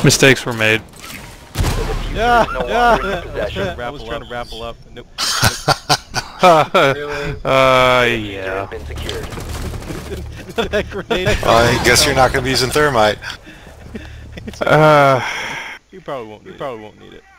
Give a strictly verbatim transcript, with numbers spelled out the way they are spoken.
Mistakes were made. Yeah, No yeah. longer in I was possession. trying to, I was trying to raffle up. Nope. uh, Diffuser yeah. has been secured. That grenade. Well, I guess you're not going to be using thermite. Uh... You probably won't. You probably won't need it.